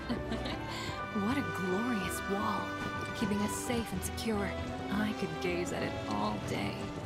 What a glorious wall, keeping us safe and secure. I could gaze at it all day.